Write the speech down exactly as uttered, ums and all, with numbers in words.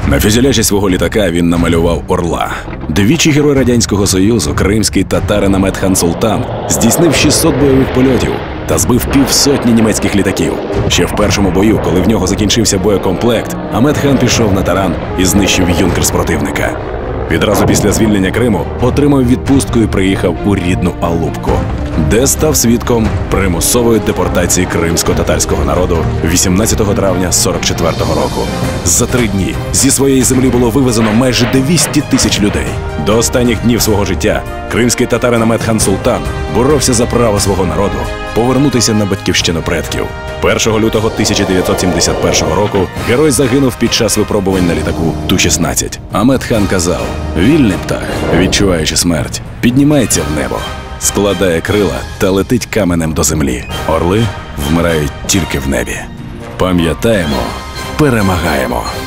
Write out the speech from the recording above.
На фюзеляжі свого літака він намалював орла. Двічі Герой Радянського Союзу, кримський татарин Амет хан Султан, здійснив шістсот бойових польотів та збив півсотні німецьких літаків. Ще в першому бою, коли в нього закінчився боєкомплект, Амет хан пішов на таран і знищив юнкерс противника. Відразу після звільнення Криму отримав відпустку і приїхав у рідну Алупку, де став свідком примусової депортації кримсько-татарського народу вісімнадцятого травня сорок четвертого року. За три дні зі своєї землі було вивезено майже двісті тисяч людей. До останніх днів свого життя кримський татарин Амет хан Султан боровся за право свого народу повернутися на батьківщину предків. першого лютого тисяча дев'ятсот сімдесят першого року герой загинув під час випробувань на літаку Ту шістнадцять. Амет хан казав: «Вільний птах, відчуваючи смерть, піднімається в небо, складає крила та летить каменем до землі. Орли вмирають тільки в небі. Пам'ятаємо, перемагаємо».